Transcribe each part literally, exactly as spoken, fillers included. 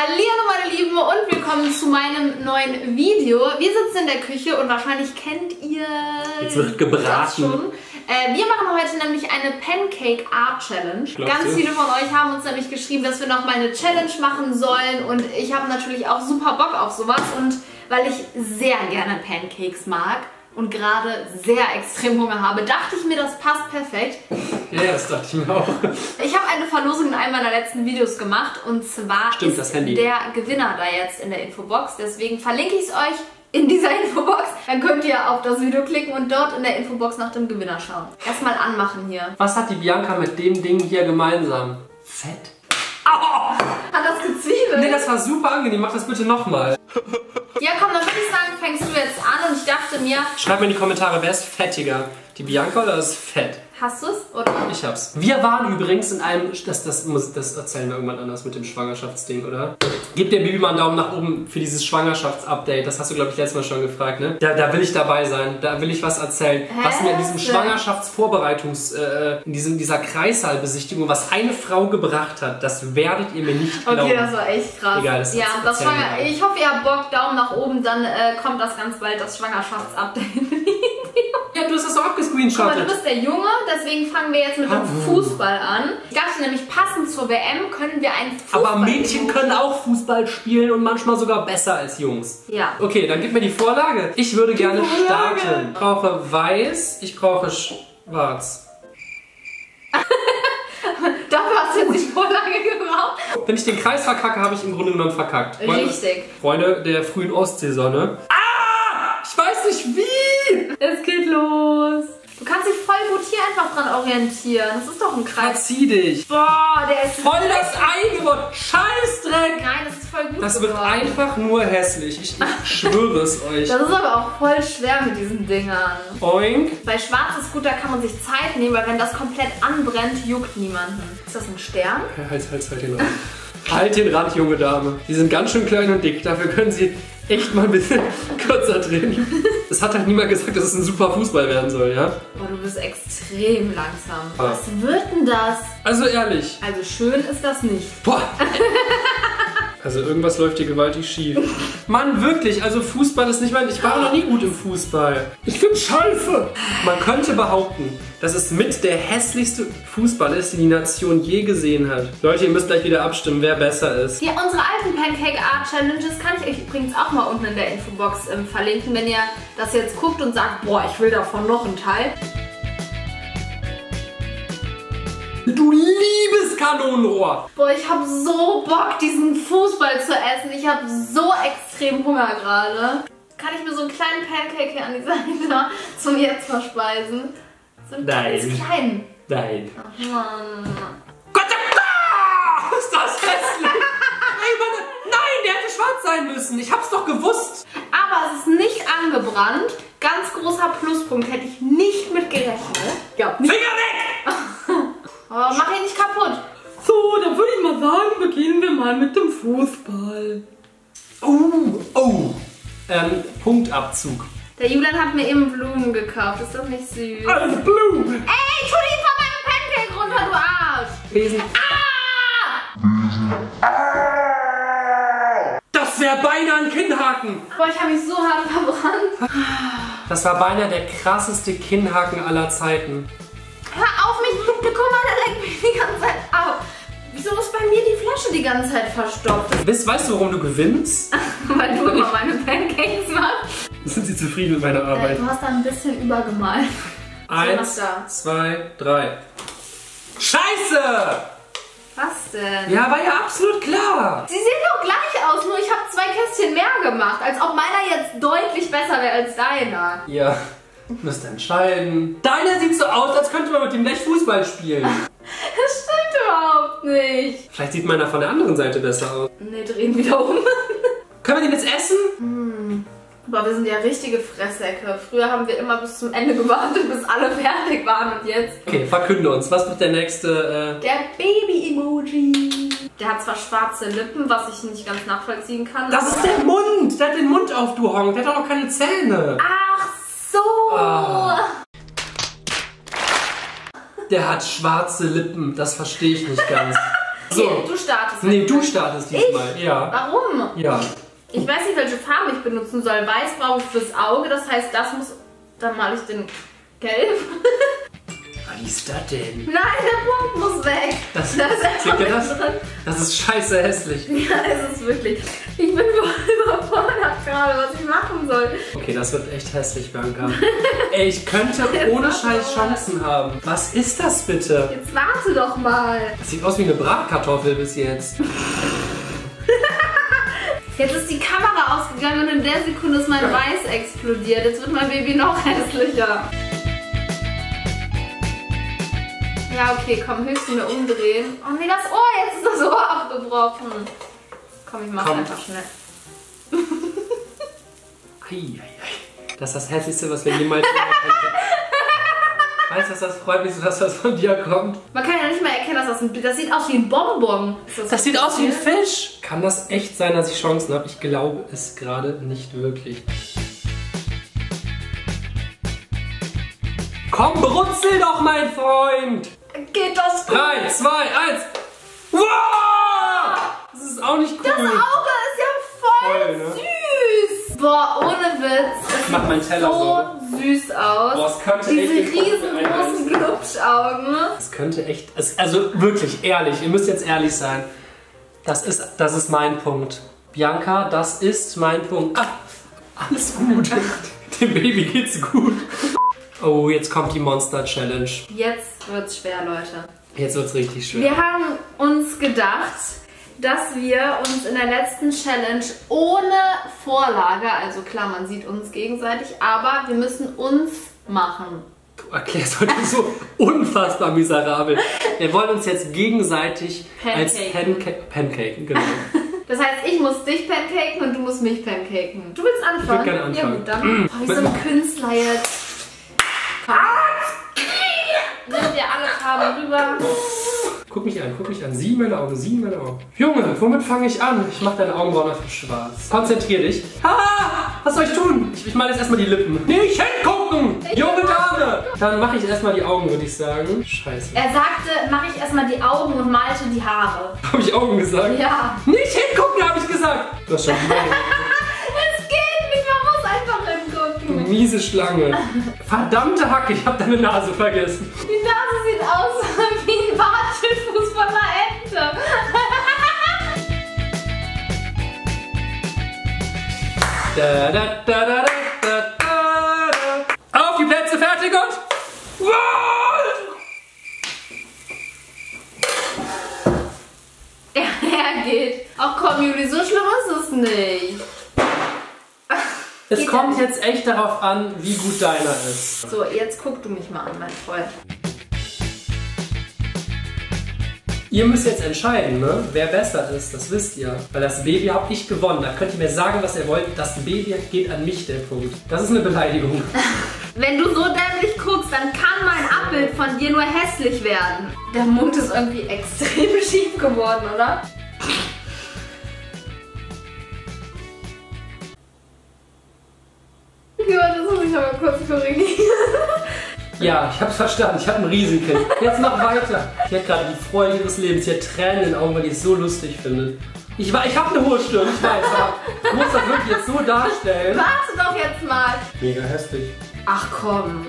Hallihallo meine Lieben und willkommen zu meinem neuen Video. Wir sitzen in der Küche und wahrscheinlich kennt ihr Jetzt wird gebraten. das schon. Äh, wir machen heute nämlich eine Pancake Art Challenge. Ganz du? viele von euch haben uns nämlich geschrieben, dass wir noch mal eine Challenge machen sollen und ich habe natürlich auch super Bock auf sowas und weil ich sehr gerne Pancakes mag und gerade sehr extrem Hunger habe, dachte ich mir, das passt perfekt. Ja, das dachte ich mir auch. Ich habe eine Verlosung in einem meiner letzten Videos gemacht und zwar Stimmt, ist das Handy. der Gewinner da jetzt in der Infobox. Deswegen verlinke ich es euch in dieser Infobox. Dann könnt ihr auf das Video klicken und dort in der Infobox nach dem Gewinner schauen. Erstmal anmachen hier. Was hat die Bianca mit dem Ding hier gemeinsam? Fett. Au! Hat das gezwiebelt? Nee, das war super angenehm. Mach das bitte nochmal. Ja komm, dann würde ich sagen, fängst du jetzt an und ich dachte mir... Schreibt mir in die Kommentare, wer ist fettiger? Die Bianca oder das Fett? Hast du es? Oder? Ich hab's. Wir waren übrigens in einem... Das, das, muss, das erzählen wir irgendwann anders mit dem Schwangerschaftsding, oder? Gib der Bibi mal einen Daumen nach oben für dieses Schwangerschaftsupdate. Das hast du, glaube ich, letztes Mal schon gefragt, ne? Da, da will ich dabei sein. Da will ich was erzählen. Hä? Was mir in diesem Schwangerschaftsvorbereitungs... Äh, in diesem, dieser Kreissaalbesichtigung, was eine Frau gebracht hat, das werdet ihr mir nicht glauben. Okay, das war echt krass. Egal, das ja, das erzählen Schwanger wir. ich hoffe, ihr habt Bock, Daumen nach oben, dann äh, kommt das ganz bald, das Schwangerschaftsupdate. Ja, du hast das doch Guck mal, du abgescreenshottet. bist der Junge, deswegen fangen wir jetzt mit dem Fußball an. Ich dachte nämlich, passend zur W M können wir einen Fußball... Aber Mädchen können auch Fußball spielen und manchmal sogar besser als Jungs. Ja. Okay, dann gib mir die Vorlage. Ich würde gerne Vorlage. starten. Ich brauche weiß, ich brauche schwarz. Dafür hast du jetzt die Vorlage gebraucht. Wenn ich den Kreis verkacke, habe ich im Grunde genommen verkackt. Freunde- Richtig. Freunde der frühen Ostseesonne. Ah! Ich weiß nicht wie! Es geht los. Du kannst dich voll gut hier einfach dran orientieren. Das ist doch ein Kreis. Verzieh dich. Boah, der ist... Voll das Ei geworden. Scheißdreck! Nein, das ist voll gut Das wird geworden. einfach nur hässlich. Ich, ich schwöre es euch. Das ist aber auch voll schwer mit diesen Dingern. Oink. Bei Schwarz ist gut, da kann man sich Zeit nehmen, weil wenn das komplett anbrennt, juckt niemanden. Ist das ein Stern? Halt, halt, halt den Rand. Halt den Rand, junge Dame. Die sind ganz schön klein und dick. Dafür können sie echt mal ein bisschen kürzer drehen. Es hat halt niemand gesagt, dass es ein super Fußball werden soll, ja? Boah, du bist extrem langsam. Ah. Was wird denn das? Also ehrlich. Also schön ist das nicht. Boah. Also irgendwas läuft hier gewaltig schief. Mann, wirklich, also Fußball ist nicht mein... Ich war noch nie gut im Fußball. Ich bin scheiße. Man könnte behaupten, dass es mit der hässlichste Fußball ist, den die Nation je gesehen hat. Leute, ihr müsst gleich wieder abstimmen, wer besser ist. Ja, unsere alten Pancake Art Challenges kann ich euch übrigens auch mal unten in der Infobox ähm, verlinken, wenn ihr das jetzt guckt und sagt, boah, ich will davon noch einen Teil. Du liebes Kanonenrohr. Boah, ich habe so Bock, diesen Fußball zu essen. Ich habe so extrem Hunger gerade. Kann ich mir so einen kleinen Pancake hier an die Seite zum Jetzt verspeisen? So einen Nein. ganz kleinen. Nein. Ach Mann. Gott, ah, ist das hässlich. Ey, Mann, nein, der hätte schwarz sein müssen. Ich hab's doch gewusst. Aber es ist nicht angebrannt. Ganz großer Pluspunkt, hätte ich nicht mit gerechnet. Ja, nicht. Finger weg! Aber mach ihn nicht kaputt. So, dann würde ich mal sagen, beginnen wir mal mit dem Fußball. Oh, oh. Ähm, Punktabzug. Der Julian hat mir eben Blumen gekauft. Ist das nicht süß? Alles Blumen. Ey, tu die von meinem Pancake runter, du Arsch! Besen. Ah! Das wäre beinahe ein Kinnhaken. Boah, ich habe mich so hart verbrannt. Das war beinahe der krasseste Kinnhaken aller Zeiten. Hör auf mich! Guck mal, der lenkt mich die ganze Zeit auf. Wieso ist bei mir die Flasche die ganze Zeit verstopft? Weißt, weißt du, warum du gewinnst? Weil du immer meine Pancakes machst. Sind sie zufrieden mit meiner Äh, Arbeit? du hast da ein bisschen übergemalt. Eins, So, was da? zwei, drei. Scheiße! Was denn? Ja, war ja absolut klar. Sie sehen doch gleich aus, nur ich habe zwei Kästchen mehr gemacht. Als ob meiner jetzt deutlich besser wäre als deiner. Ja, müsst entscheiden. Deiner sieht so aus, als könnte man mit dem gleich Fußball spielen. Das stimmt überhaupt nicht. Vielleicht sieht meiner von der anderen Seite besser aus. Ne, drehen wieder um. Können wir den jetzt essen? Hm. Aber wir sind ja richtige Fresssäcke. Früher haben wir immer bis zum Ende gewartet, bis alle fertig waren und jetzt... Okay, verkünde uns. Was wird der nächste? Äh Der Baby-Emoji. Der hat zwar schwarze Lippen, was ich nicht ganz nachvollziehen kann. das ist der Mund! Der hat den Mund auf, du Honk. Der hat doch noch keine Zähne. Ach so! Ah. Der hat schwarze Lippen. Das verstehe ich nicht ganz. So. Okay, du startest. Nee, du startest diesmal. Ich? Ja. Warum? Ja. Ich weiß nicht, welche Farbe ich benutzen soll. Weiß brauche ich fürs Auge, das heißt, das muss... Dann male ich den gelb. Was ist das denn? Nein, der Punkt muss weg. Das, das, ist das, das ist scheiße hässlich. Ja, es ist wirklich. Ich bin voll überfordert gerade, was ich machen soll. Okay, das wird echt hässlich, Bianca. Ey, ich könnte ohne Scheiß Chancen haben. Was ist das bitte? Jetzt warte doch mal. Das sieht aus wie eine Bratkartoffel bis jetzt. Jetzt ist die Kamera ausgegangen und in der Sekunde ist mein Weiß explodiert. Jetzt wird mein Baby noch hässlicher. Ja, okay, komm, höchstens mir umdrehen. Oh nee, das Ohr, jetzt ist das Ohr abgebrochen. Komm, ich mach's komm. einfach schnell. Eieiei. Das ist das Hässlichste, was wir jemals erkennen. Weißt du, dass das freut mich so, dass das von dir kommt? Man kann ja nicht mal erkennen, dass das ein... Das sieht aus wie ein Bonbon. Das, das sieht aus wie ein Fisch. Kann das echt sein, dass ich Chancen habe? Ich glaube es gerade nicht wirklich. Komm, brutzel doch, mein Freund! Geht das gut? drei, zwei, eins. Wow! Das ist auch nicht cool. Das Auge ist ja voll, voll ne? süß. Boah, ohne Witz. Ich mach meinen Teller so süß aus. Boah, es könnte Diese echt riesengroßen Glubschaugen. Es könnte echt... Es, also wirklich, ehrlich, ihr müsst jetzt ehrlich sein. Das ist, das ist mein Punkt. Bianca, das ist mein Punkt. Ah, alles gut. Dem Baby geht's gut. Oh, jetzt kommt die Monster Challenge. Jetzt wird's schwer, Leute. Jetzt wird's richtig schwer. Wir haben uns gedacht, dass wir uns in der letzten Challenge ohne Vorlage, also klar, man sieht uns gegenseitig, aber wir müssen uns machen. Du erklärst heute so unfassbar miserabel. Wir wollen uns jetzt gegenseitig Pancaken. als Panca Pancaken, genau. Das heißt, ich muss dich pancaken und du musst mich pancaken. Du willst anfangen? Ich würde gerne anfangen. Ja gut, dann. Oh, wie so ein Künstler jetzt. Nimm dir alle Farben rüber. Guck mich an, guck mich an. Sieh meine Augen, sieh meine Augen. Junge, womit fange ich an? Ich mache deine Augenbrauen einfach schwarz. Konzentrier dich. Ah, was soll ich tun? Ich, ich male jetzt erstmal die Lippen. Nicht hingucken! Junge Dame! Dann mache ich erstmal die Augen, würde ich sagen. Scheiße. Er sagte, mache ich erstmal die Augen und malte die Haare. Habe ich Augen gesagt? Ja. Nicht hingucken, habe ich gesagt. Du hast schon Es geht nicht, man muss einfach hingucken. Miese Schlange. Verdammte Hacke, ich habe deine Nase vergessen. Die Nase sieht aus wie ein Watschelfuß von einer Ente. Da, da, da, da, da, da. Auf die Plätze, fertig und... Wow! Ja, er geht. Ach komm, Juli, so schlimm ist es nicht. Es Geht kommt ja. jetzt echt darauf an, wie gut deiner ist. So, jetzt guck du mich mal an, mein Freund. Ihr müsst jetzt entscheiden, ne? Wer besser ist, das wisst ihr. Weil das Baby habe ich gewonnen. Da könnt ihr mir sagen, was ihr wollt. Das Baby geht an mich, der Punkt. Das ist eine Beleidigung. Wenn du so dämlich guckst, dann kann mein Abbild von dir nur hässlich werden. Der Mund ist irgendwie extrem schief geworden, oder? Ja, das muss ich aber kurz korrigieren. Ja, ich hab's verstanden. Ich hab ein Riesenkind. Jetzt mach weiter. Die hat gerade die Freude ihres Lebens. Die hat Tränen in den Augen, weil die es so lustig findet. Ich, ich hab eine hohe Stirn, ich weiß, aber du musst das wirklich jetzt so darstellen. Warte doch jetzt mal. Mega hässlich. Ach komm.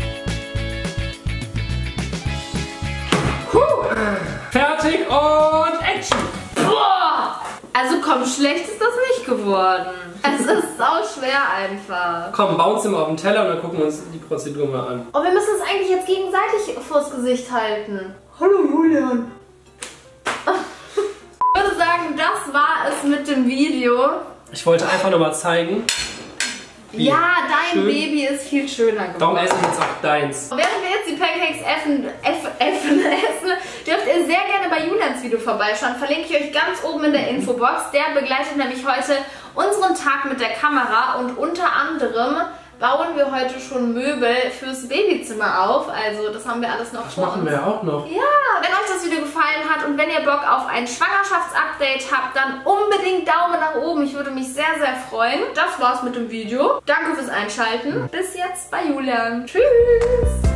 Puh. Fertig und Action. Boah. Also komm, schlecht ist das nicht geworden. Es ist sau schwer einfach. Komm, bounce mal auf den Teller und dann gucken wir uns die Prozedur mal an. Oh, wir müssen uns eigentlich jetzt gegenseitig vors Gesicht halten. Hallo Julian. Ich würde sagen, das war es mit dem Video. Ich wollte einfach nur mal zeigen, wie Ja, dein schön. Baby ist viel schöner geworden. Darum esse ich jetzt auch deins. Während wir jetzt die Pancakes essen, eff, effen, essen, dürft ihr sehr gerne bei Julians Video vorbeischauen. Verlinke ich euch ganz oben in der Infobox. Der begleitet nämlich heute unseren Tag mit der Kamera und unter anderem bauen wir heute schon Möbel fürs Babyzimmer auf. Also das haben wir alles noch Das vor machen uns. wir auch noch. Ja, wenn euch das Video gefallen hat und wenn ihr Bock auf ein Schwangerschaftsupdate habt, dann unbedingt Daumen nach oben. Ich würde mich sehr, sehr freuen. Das war's mit dem Video. Danke fürs Einschalten. Bis jetzt bei Julian. Tschüss.